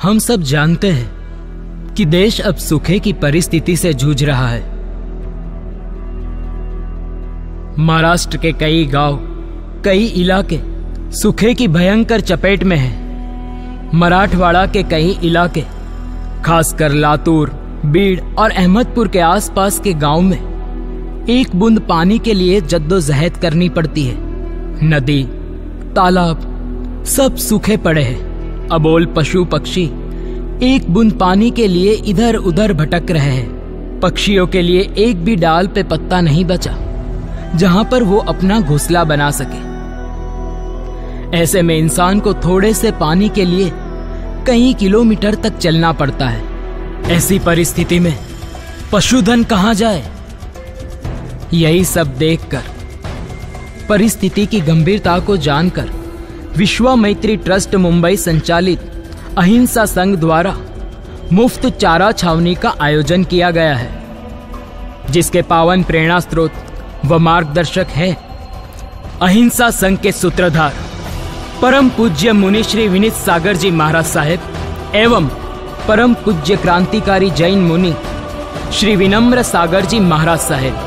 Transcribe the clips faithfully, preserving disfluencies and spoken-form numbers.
हम सब जानते हैं कि देश अब सूखे की परिस्थिति से जूझ रहा है। महाराष्ट्र के कई गांव, कई इलाके सूखे की भयंकर चपेट में हैं। मराठवाड़ा के कई इलाके, खासकर लातूर, बीड़ और अहमदपुर के आसपास के गांव में एक बूंद पानी के लिए जद्दोजहद करनी पड़ती है। नदी, तालाब सब सूखे पड़े हैं। अबोल पशु पक्षी एक बूंद पानी के लिए इधर उधर भटक रहे हैं। पक्षियों के लिए एक भी डाल पे पत्ता नहीं बचा जहां पर वो अपना घोंसला बना सके। ऐसे में इंसान को थोड़े से पानी के लिए कई किलोमीटर तक चलना पड़ता है। ऐसी परिस्थिति में पशुधन कहां जाए? यही सब देखकर, परिस्थिति की गंभीरता को जानकर विश्वामित्री ट्रस्ट मुंबई संचालित अहिंसा संघ द्वारा मुफ्त चारा छावनी का आयोजन किया गया है, जिसके पावन प्रेरणा स्रोत व मार्गदर्शक हैं अहिंसा संघ के सूत्रधार परम पूज्य मुनि श्री विनीत सागर जी महाराज साहेब एवं परम पूज्य क्रांतिकारी जैन मुनि श्री विनम्र सागर जी महाराज साहेब।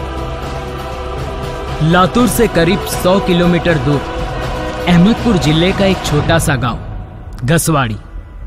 लातूर से करीब सौ किलोमीटर दूर अहमदपुर जिले का एक छोटा सा गांव घसवाड़ी,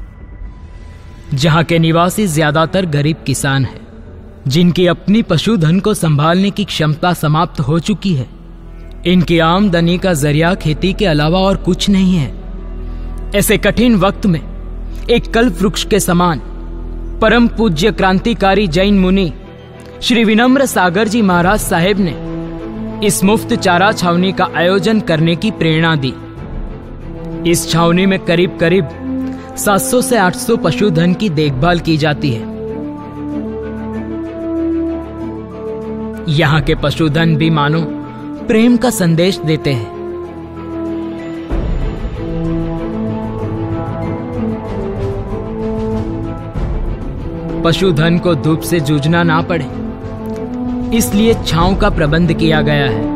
जहां के निवासी ज्यादातर गरीब किसान हैं, जिनकी अपनी पशुधन को संभालने की क्षमता समाप्त हो चुकी है। इनकी आमदनी का जरिया खेती के अलावा और कुछ नहीं है। ऐसे कठिन वक्त में एक कल्प वृक्ष के समान परम पूज्य क्रांतिकारी जैन मुनि श्री विनम्र सागर जी महाराज साहेब ने इस मुफ्त चारा छावनी का आयोजन करने की प्रेरणा दी। इस छावनी में करीब करीब सात सौ से आठ सौ पशुधन की देखभाल की जाती है। यहाँ के पशुधन भी मानो प्रेम का संदेश देते हैं। पशुधन को धूप से जूझना ना पड़े, इसलिए छांव का प्रबंध किया गया है।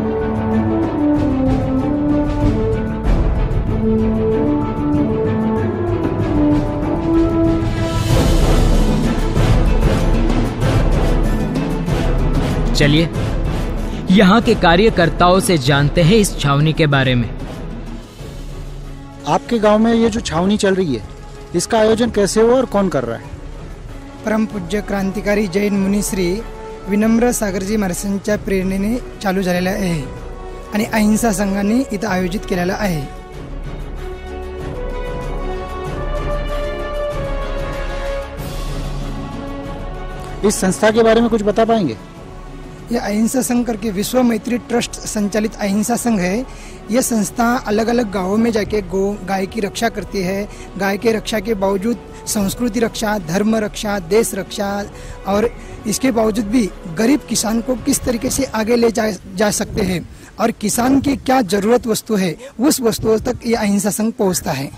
चलिए यहाँ के कार्यकर्ताओं से जानते हैं इस छावनी के बारे में। आपके गांव में ये जो छावनी चल रही है, इसका आयोजन कैसे हुआ और कौन कर रहा है? परम पूज्य क्रांतिकारी जैन मुनी श्री विनम्र सागरजी महाराजांच्या प्रेरणेने चालू झालेला आहे आणि अहिंसा संघाने इथं आयोजित केलेला आहे। इस संस्था के बारे में कुछ बता पाएंगे? यह अहिंसा संघ करके विश्वामित्री ट्रस्ट संचालित अहिंसा संघ है। यह संस्था अलग अलग गांवों में जाके गो गाय की रक्षा करती है। गाय के रक्षा के बावजूद संस्कृति रक्षा, धर्म रक्षा, देश रक्षा और इसके बावजूद भी गरीब किसान को किस तरीके से आगे ले जा, जा सकते हैं और किसान की क्या जरूरत वस्तु है उस वस्तुओं तक यह अहिंसा संघ पहुंचता है।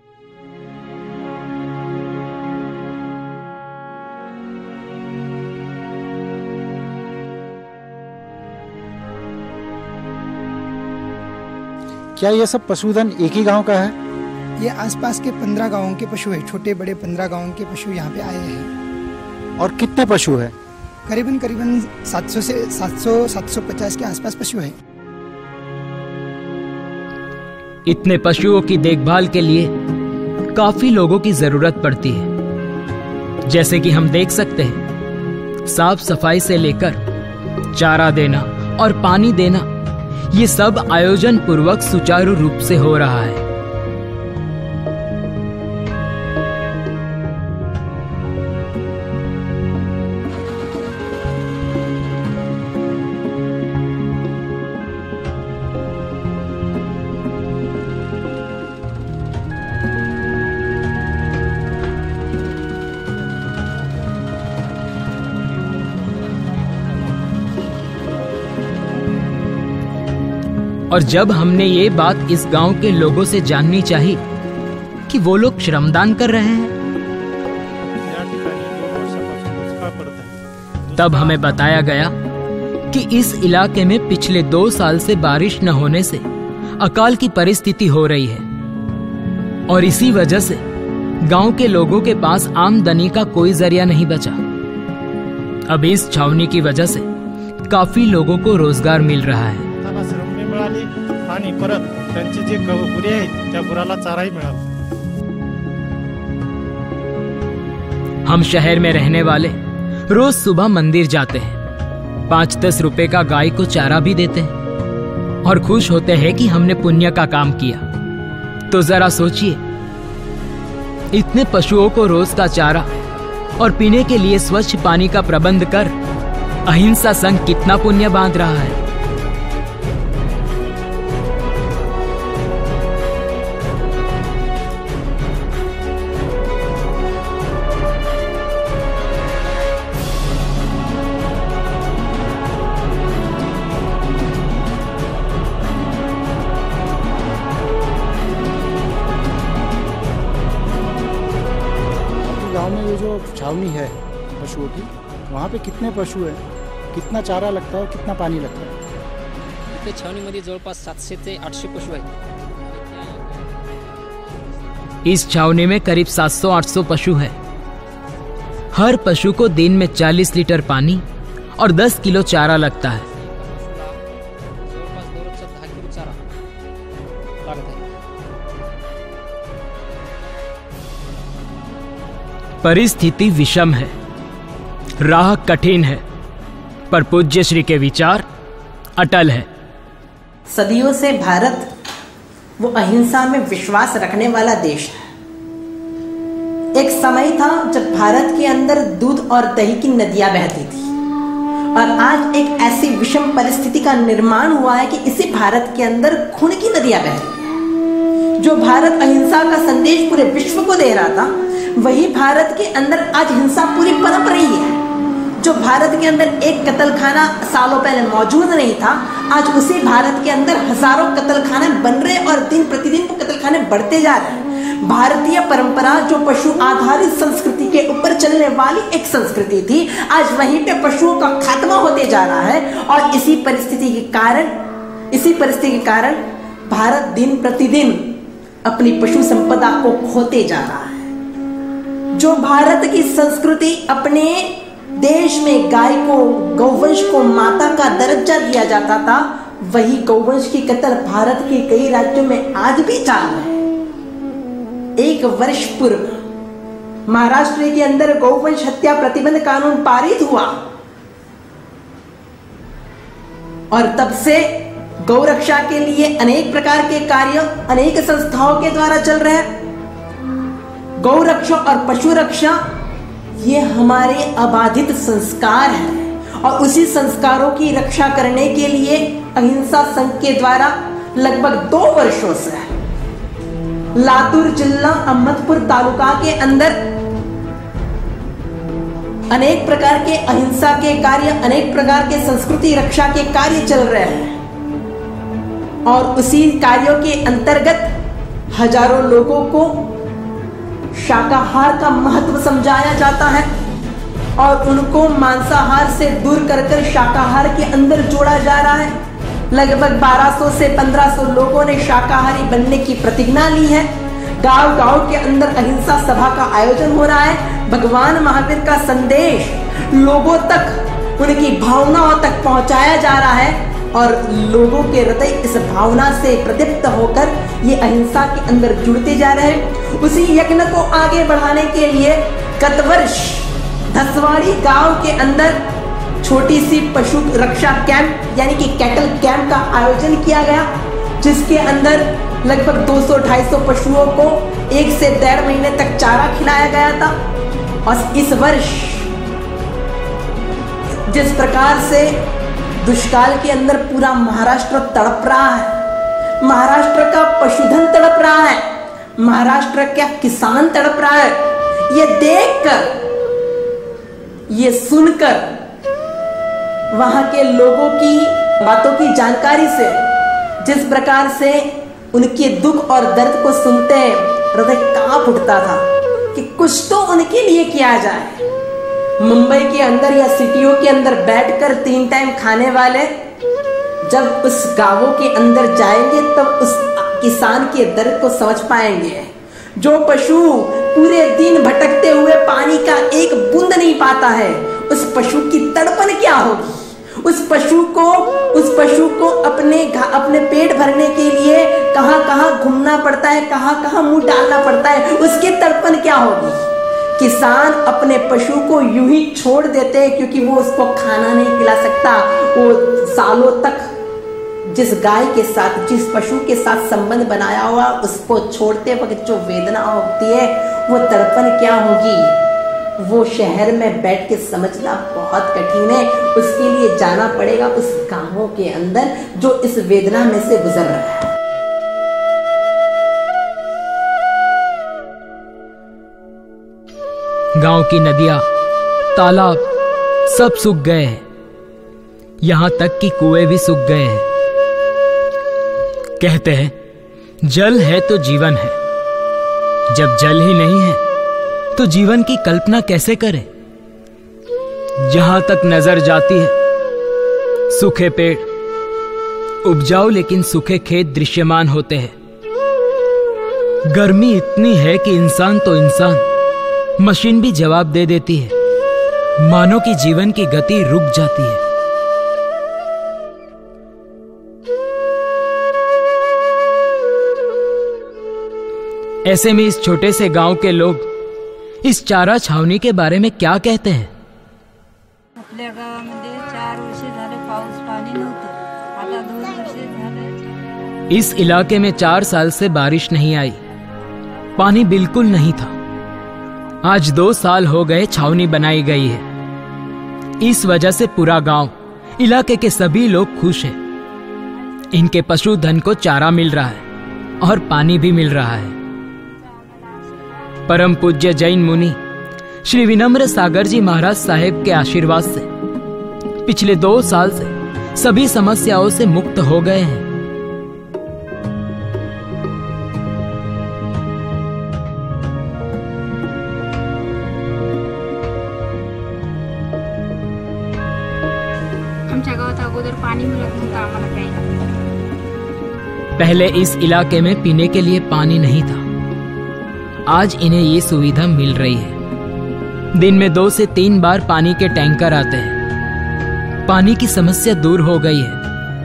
क्या ये सब पशुधन एक ही गांव का है? ये आसपास के पंद्रह गांवों के पशु है। छोटे बड़े पंद्रह गांवों के पशु यहाँ पे आए हैं। और कितने पशु है? करीबन करीबन सात सौ से सात सौ सात सौ पचास के आसपास पशु है। इतने पशुओं की देखभाल के लिए काफी लोगों की जरूरत पड़ती है। जैसे कि हम देख सकते हैं, साफ सफाई से लेकर चारा देना और पानी देना, ये सब आयोजन पूर्वक सुचारू रूप से हो रहा है। और जब हमने ये बात इस गांव के लोगों से जाननी चाहिए कि वो लोग श्रमदान कर रहे हैं, तब हमें बताया गया कि इस इलाके में पिछले दो साल से बारिश न होने से अकाल की परिस्थिति हो रही है और इसी वजह से गांव के लोगों के पास आमदनी का कोई जरिया नहीं बचा। अब इस छावनी की वजह से काफी लोगों को रोजगार मिल रहा है। मिळाली आणि परत त्यांची जी गुरे आहेत त्या गुराला चाराही मिळाला। हम शहर में रहने वाले रोज सुबह मंदिर जाते हैं, पांच दस रुपए का गाय को चारा भी देते हैं और खुश होते हैं कि हमने पुण्य का काम किया। तो जरा सोचिए, इतने पशुओं को रोज का चारा और पीने के लिए स्वच्छ पानी का प्रबंध कर अहिंसा संघ कितना पुण्य बांध रहा है। गांव में ये जो छावनी है पशुओं की, वहाँ पे कितने पशु हैं, कितना चारा लगता है और कितना पानी लगता है? इथे छावनीमध्ये जवळपास सातशे ते आठशे पशु आहेत। इस छावनी में करीब सात सौ आठ सौ पशु हैं। हर पशु को दिन में चालीस लीटर पानी और दस किलो चारा लगता है। जवळपास दररोजचा दहा किलो चारा लागत आहे। परिस्थिति विषम है, राह कठिन है, पर पूज्य श्री के विचार अटल है। सदियों से भारत वो अहिंसा में विश्वास रखने वाला देश है। एक समय था जब भारत के अंदर दूध और दही की नदियां बहती थी, और आज एक ऐसी विषम परिस्थिति का निर्माण हुआ है कि इसी भारत के अंदर खून की नदियां बह रही है। जो भारत अहिंसा का संदेश पूरे विश्व को दे रहा था, वही भारत के अंदर आज हिंसा पूरी पनप रही है। जो भारत के अंदर एक कत्लखाना सालों पहले मौजूद नहीं था, आज उसी भारत के अंदर हजारों कत्लखाने बन रहे और दिन प्रतिदिन वो कत्लखाने बढ़ते जा रहे हैं। भारतीय परंपरा जो पशु आधारित संस्कृति के ऊपर चलने वाली एक संस्कृति थी, आज वहीं पे पशुओं का खात्मा होते जा रहा है। और इसी परिस्थिति के कारण इसी परिस्थिति के कारण भारत दिन प्रतिदिन अपनी पशु संपदा को खोते जा रहा है। जो भारत की संस्कृति अपने देश में गाय को, गौवंश को माता का दर्जा दिया जाता था, वही गौवंश की कत्ल भारत के कई राज्यों में आज भी चालू है। एक वर्ष पूर्व महाराष्ट्र के अंदर गौवंश हत्या प्रतिबंध कानून पारित हुआ और तब से गौरक्षा के लिए अनेक प्रकार के कार्य अनेक संस्थाओं के द्वारा चल रहे हैं। गौरक्षा और पशु रक्षा ये हमारे अबाधित संस्कार हैं, और उसी संस्कारों की रक्षा करने के लिए अहिंसा संघ के द्वारा लगभग दो वर्षों से लातूर जिला अहमदपुर तालुका के अंदर अनेक प्रकार के अहिंसा के कार्य, अनेक प्रकार के संस्कृति रक्षा के कार्य चल रहे हैं। और उसी कार्यों के अंतर्गत हजारों लोगों को शाकाहार का महत्व समझाया जाता है और उनको मांसाहार से दूर कर कर शाकाहार के अंदर जोड़ा जा रहा है। लगभग बारह सौ से पंद्रह सौ लोगों ने शाकाहारी बनने की प्रतिज्ञा ली है। गांव गांव के अंदर अहिंसा सभा का आयोजन हो रहा है। भगवान महावीर का संदेश लोगों तक, उनकी भावनाओं तक पहुंचाया जा रहा है और लोगों के हृदय इस भावना से प्रदीप्त होकर ये अहिंसा के अंदर जुड़ते जा रहे हैं। उसी यज्ञ को आगे बढ़ाने के लिए गत वर्ष धसवाड़ी गांव के अंदर छोटी सी पशु रक्षा कैंप यानी कि कैटल कैंप का आयोजन किया गया, जिसके अंदर लगभग दो सौ ढाई सौ पशुओं को एक से डेढ़ महीने तक चारा खिलाया गया था। और इस वर्ष जिस प्रकार से दुष्काल के अंदर पूरा महाराष्ट्र तड़प रहा है, महाराष्ट्र का पशुधन तड़प रहा है, महाराष्ट्र का किसान तड़प रहा है, ये देखकर, ये सुनकर वहां के लोगों की बातों की जानकारी से जिस प्रकार से उनके दुख और दर्द को सुनते हैं हृदय कांप उठता था कि कुछ तो उनके लिए किया जाए। मुंबई के अंदर या सिटियों के अंदर बैठकर तीन टाइम खाने वाले जब उस गांवों के अंदर जाएंगे तब उस किसान के दर्द को समझ पाएंगे। जो पशु पूरे दिन भटकते हुए पानी का एक बूंद नहीं पाता है, उस पशु की तड़पन क्या होगी। उस पशु को उस पशु को अपने अपने पेट भरने के लिए कहां कहां घूमना पड़ता है, कहां कहां मुंह डालना पड़ता है, उसकी तड़पन क्या होगी। किसान अपने पशु को यूं ही छोड़ देते हैं क्योंकि वो उसको खाना नहीं खिला सकता। वो सालों तक जिस गाय के साथ, जिस पशु के साथ संबंध बनाया हुआ, उसको छोड़ते वक्त जो वेदना होती है वो तड़पन क्या होगी, वो शहर में बैठ के समझना बहुत कठिन है। उसके लिए जाना पड़ेगा उस गांवों के अंदर जो इस वेदना में से गुजर रहा है। गांव की नदियां, तालाब सब सूख गए हैं, यहां तक कि कुएं भी सूख गए हैं। कहते हैं जल है तो जीवन है। जब जल ही नहीं है तो जीवन की कल्पना कैसे करें। जहां तक नजर जाती है सूखे पेड़, उपजाऊ लेकिन सूखे खेत दृश्यमान होते हैं। गर्मी इतनी है कि इंसान तो इंसान, मशीन भी जवाब दे देती है। मानव की जीवन की गति रुक जाती है। ऐसे में इस छोटे से गांव के लोग इस चारा छावनी के बारे में क्या कहते हैं। आपल्या गावामध्ये चार वर्ष झाले पाऊस पाणी नव्हतं, आता दोन वर्ष झाले। इस इलाके में चार साल से बारिश नहीं आई, पानी बिल्कुल नहीं था। आज दो साल हो गए छावनी बनाई गई है। इस वजह से पूरा गांव, इलाके के सभी लोग खुश हैं। इनके पशुधन को चारा मिल रहा है और पानी भी मिल रहा है। परम पूज्य जैन मुनि श्री विनम्र सागर जी महाराज साहेब के आशीर्वाद से पिछले दो साल से सभी समस्याओं से मुक्त हो गए हैं। आमच्या गावात अगोदर पाणी मिळत नव्हतं आम्हाला काही। पहले इस इलाके में पीने के लिए पानी नहीं था। आज इन्हें ये सुविधा मिल रही है। दिन में दो से तीन बार पानी के टैंकर आते हैं। पानी की समस्या दूर हो गई है।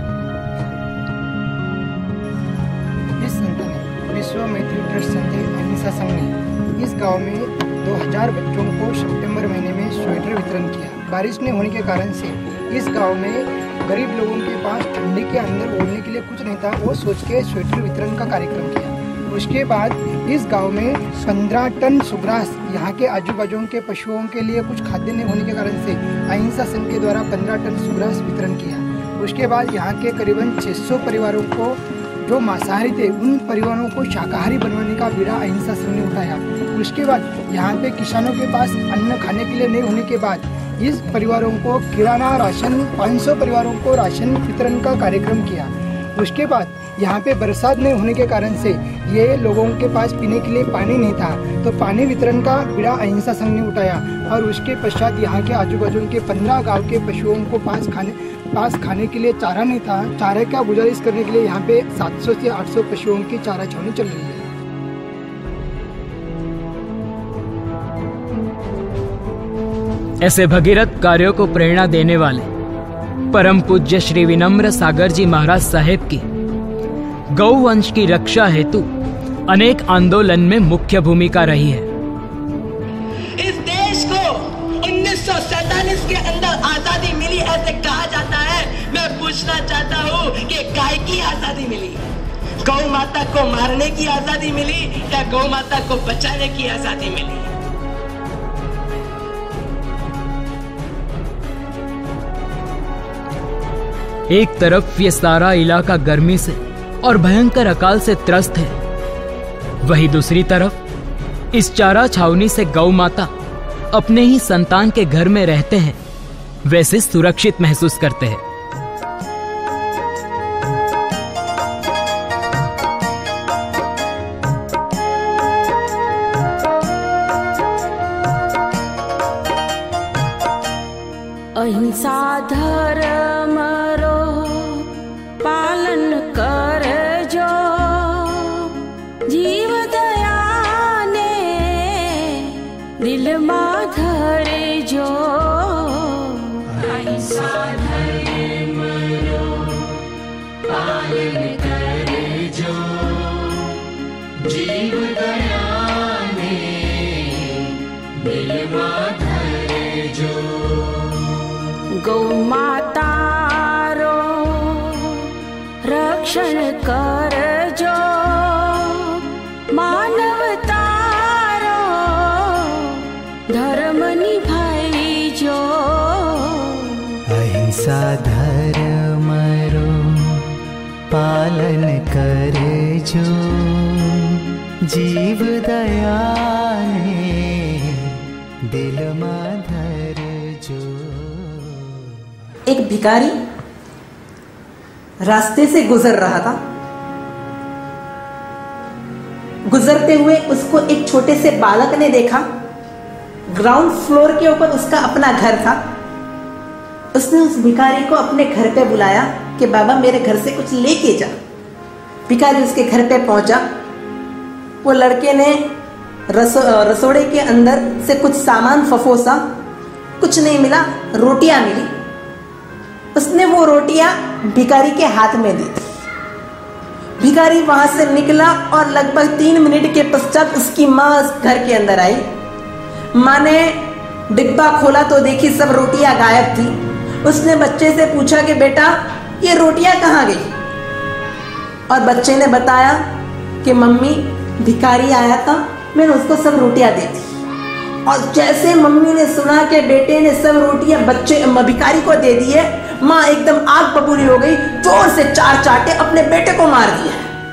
इस संस्था ने, विश्व मैत्री ट्रस्ट संजय अहिंसा संघ ने इस गांव में दो हज़ार बच्चों को सितंबर महीने में स्वेटर वितरण किया। बारिश नहीं होने के कारण से इस गांव में गरीब लोगों के पास ठंडी के अंदर ओढ़ने के लिए कुछ नहीं था। वो सोच के स्वेटर वितरण का कार्यक्रम किया। उसके बाद इस गांव में पंद्रह टन सुग्रास, यहाँ के आजू बाजू के पशुओं के लिए कुछ खाद्य नहीं होने के कारण से अहिंसा संघ के द्वारा पंद्रह टन सुग्रास वितरण किया। उसके बाद यहाँ के करीबन छह सौ परिवारों को, जो मांसाहारी थे, उन परिवारों को शाकाहारी बनवाने का बीड़ा अहिंसा संघ ने उठाया। उसके बाद यहाँ पे किसानों के पास अन्न खाने के लिए नहीं होने के बाद इस परिवारों को किराना राशन, पाँच सौ परिवारों को राशन वितरण का कार्यक्रम किया। उसके बाद यहाँ पे बरसात नहीं होने के कारण से ये लोगों के पास पीने के लिए पानी नहीं था, तो पानी वितरण का बीड़ा अहिंसा संघ ने उठाया। और उसके पश्चात यहाँ के आजू बाजू के पंद्रह गांव के पशुओं को पास खाने पास खाने के लिए चारा नहीं था। चारे का गुजारिश करने के लिए यहाँ पे सात सौ से आठ सौ पशुओं की चारा छावनी चल रही है। ऐसे भगीरथ कार्यों को प्रेरणा देने वाले परम पूज्य श्री विनम्र सागर जी महाराज साहेब की गौवंश की रक्षा हेतु अनेक आंदोलन में मुख्य भूमिका रही है। इस देश को उन्नीस सौ सैतालीस के अंदर आजादी मिली ऐसे कहा जाता है। मैं पूछना चाहता हूँ कि गाय की आजादी मिली, गौ माता को मारने की आजादी मिली या गौ माता को बचाने की आजादी मिली? एक तरफ ये सारा इलाका गर्मी से और भयंकर अकाल से त्रस्त है, वहीं दूसरी तरफ इस चारा छावनी से गौ माता अपने ही संतान के घर में रहते हैं, वैसे सुरक्षित महसूस करते हैं। अहिंसा धर्म रो पालन कर जो जीव दया ने दिल माधरे जो अहिंसा धर्म रो पालन करे जो जीव दया में दिल माधरे जो गौ माता रो रक्षण कर जो मानवता धर्म निभाई जो अहिंसा धर्म रो पालन करे जो जीव दया ने दिल में धर जो। एक भिखारी रास्ते से गुजर रहा था। गुजरते हुए उसको एक छोटे से बालक ने देखा। ग्राउंड फ्लोर के ऊपर उसका अपना घर था। उसने उस भिखारी को अपने घर पे बुलाया कि बाबा मेरे घर से कुछ लेके जा। भिखारी उसके घर पे पहुंचा। वो लड़के ने रसो, रसोड़े के अंदर से कुछ सामान फफोसा। कुछ नहीं मिला, रोटियां मिली। उसने वो रोटियां भिखारी के हाथ में दी। भिखारी वहां से निकला और लगभग तीन मिनट के पश्चात उसकी माँ उस घर के अंदर आई। माँ ने डिब्बा खोला तो देखी सब रोटियां गायब थी। उसने बच्चे से पूछा कि बेटा ये रोटियां कहाँ गई? और बच्चे ने बताया कि मम्मी भिखारी आया था, मैंने उसको सब रोटियां दी थी। और जैसे मम्मी ने सुना कि बेटे ने सब रोटियां बच्चे भिखारी को दे दिए, माँ एकदम आग बबूली हो गई। जोर से चार चाटे अपने बेटे को मार दिया।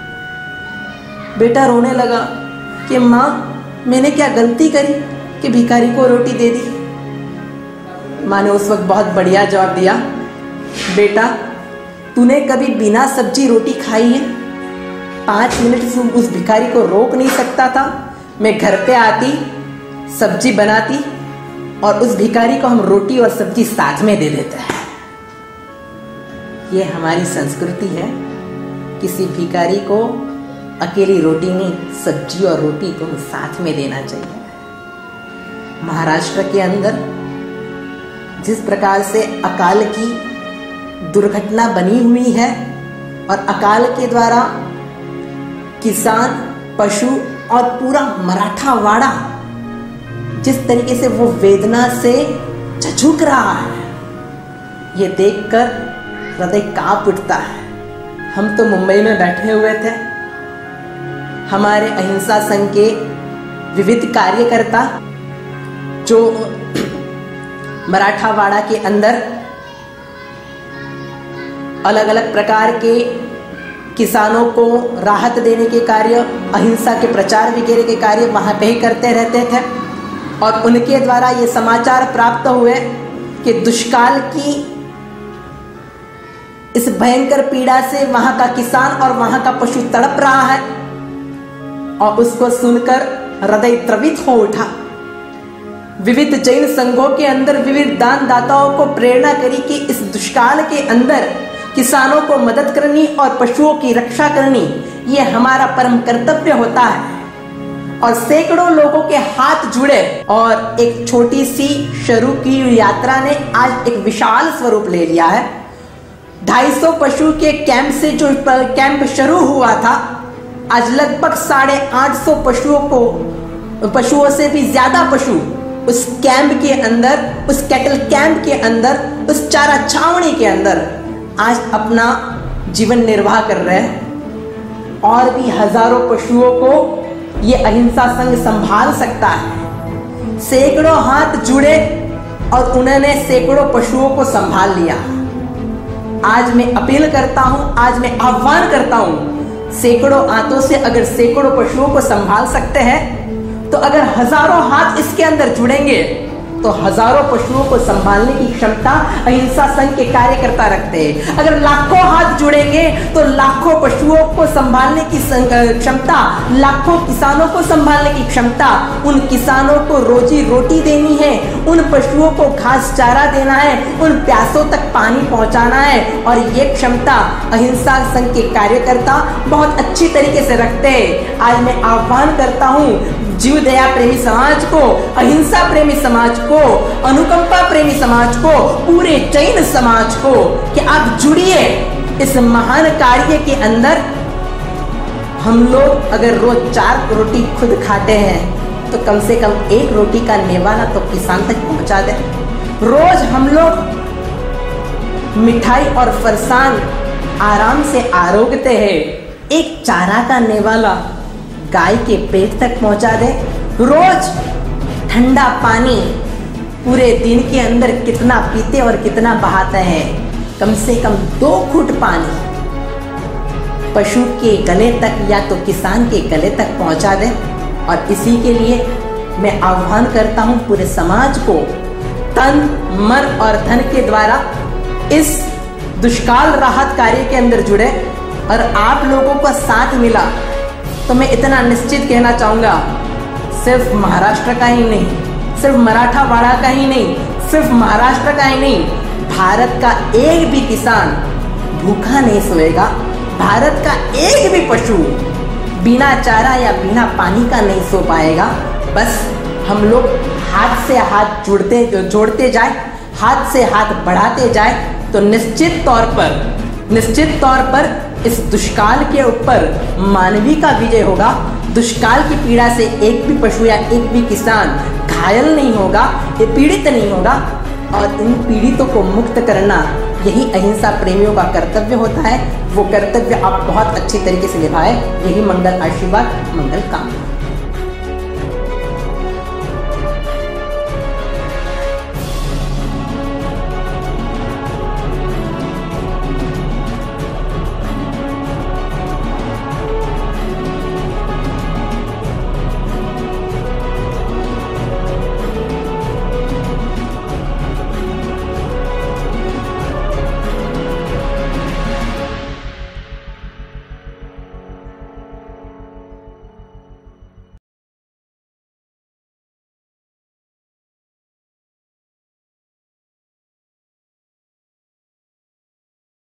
बेटा रोने लगा कि माँ मैंने क्या गलती करी कि भिखारी को रोटी दे दी? माँ ने उस वक्त बहुत बढ़िया जवाब दिया, बेटा तूने कभी बिना सब्जी रोटी खाई है? पांच मिनट तू उस भिखारी को रोक नहीं सकता था? मैं घर पे आती, सब्जी बनाती और उस भिखारी को हम रोटी और सब्जी साथ में दे देते हैं। ये हमारी संस्कृति है। किसी भिखारी को अकेली रोटी नहीं, सब्जी और रोटी को साथ में देना चाहिए। महाराष्ट्र के अंदर जिस प्रकार से अकाल की दुर्घटना बनी हुई है और अकाल के द्वारा किसान, पशु और पूरा मराठावाड़ा जिस तरीके से वो वेदना से झुक रहा है, ये देखकर हृदय कांप उठता है। हम तो मुंबई में बैठे हुए थे। हमारे अहिंसा संघ के विविध कार्यकर्ता जो मराठावाड़ा के अंदर अलग अलग प्रकार के किसानों को राहत देने के कार्य, अहिंसा के प्रचार वगैरह के कार्य वहां पे ही करते रहते थे। और उनके द्वारा ये समाचार प्राप्त हुए कि दुष्काल की इस भयंकर पीड़ा से वहां का किसान और वहां का पशु तड़प रहा है। और उसको सुनकर हृदय द्रवित हो उठा। विविध जैन संघों के अंदर विविध दान दाताओं को प्रेरणा करी कि इस दुष्काल के अंदर किसानों को मदद करनी और पशुओं की रक्षा करनी, ये हमारा परम कर्तव्य होता है। और सैकड़ों लोगों के हाथ जुड़े और एक छोटी सी शुरू की यात्रा ने आज एक विशाल स्वरूप ले लिया है। ढाई सौ पशु के कैंप से जो कैंप शुरू हुआ था, आज लगभग साढ़े आठ सौ पशुओं को पशुओं से भी ज्यादा पशु उस कैंप के अंदर, उस कैटल कैंप के अंदर, उस चारा छावनी के अंदर आज अपना जीवन निर्वाह कर रहे हैं। और भी हजारों पशुओं को ये अहिंसा संघ संभाल सकता है। सैकड़ों हाथ जुड़े और उन्होंने सैकड़ों पशुओं को संभाल लिया। आज मैं अपील करता हूं, आज मैं आह्वान करता हूं, सैकड़ों हाथों से अगर सैकड़ों पशुओं को संभाल सकते हैं, तो अगर हजारों हाथ इसके अंदर जुड़ेंगे तो हजारों पशुओं को संभालने की क्षमता अहिंसा संघ के कार्यकर्ता रखते हैं। अगर लाखों हाथ जुड़ेंगे तो लाखों पशुओं को संभालने की क्षमता, लाखों किसानों को संभालने की क्षमता, उन किसानों को रोजी रोटी देनी है, उन पशुओं को घास चारा देना है, उन प्यासों तक पानी पहुंचाना है। और ये क्षमता अहिंसा संघ के कार्यकर्ता बहुत अच्छी तरीके से रखते हैं। आज मैं आह्वान करता हूँ, जीव दया प्रेमी समाज को, अहिंसा प्रेमी समाज को, अनुकंपा प्रेमी समाज को, पूरे जैन समाज को कि आप जुड़िए इस महान कार्य के अंदर। हम लोग अगर रोज चार रोटी खुद खाते हैं तो कम से कम एक रोटी का नेवाला तो किसान तक पहुंचा दे। रोज हम लोग मिठाई और फरसान आराम से आरोगते हैं, एक चारा का नेवाला गाय के पेट तक पहुंचा दे। रोज ठंडा पानी पूरे दिन के अंदर कितना पीते और कितना बहाते हैं, कम से कम दो घूंट पानी पशु के गले तक या तो किसान के गले तक पहुंचा दे। और इसी के लिए मैं आह्वान करता हूं पूरे समाज को, तन मन और धन के द्वारा इस दुष्काल राहत कार्य के अंदर जुड़े। और आप लोगों का साथ मिला तो मैं इतना निश्चित कहना चाहूँगा, सिर्फ महाराष्ट्र का ही नहीं, सिर्फ मराठावाड़ा का ही नहीं, सिर्फ महाराष्ट्र का ही नहीं, भारत का एक भी किसान भूखा नहीं सोएगा। भारत का एक भी पशु बिना चारा या बिना पानी का नहीं सो पाएगा। बस हम लोग हाथ से हाथ जुड़ते जोड़ते जाए, हाथ से हाथ बढ़ाते जाए तो निश्चित तौर पर निश्चित तौर पर इस दुष्काल के ऊपर मानवी का विजय होगा। दुष्काल की पीड़ा से एक भी पशु या एक भी किसान घायल नहीं होगा, ये पीड़ित नहीं होगा। और इन पीड़ितों को मुक्त करना यही अहिंसा प्रेमियों का कर्तव्य होता है। वो कर्तव्य आप बहुत अच्छी तरीके से निभाए। यही मंगल आशीर्वाद, मंगल कामना।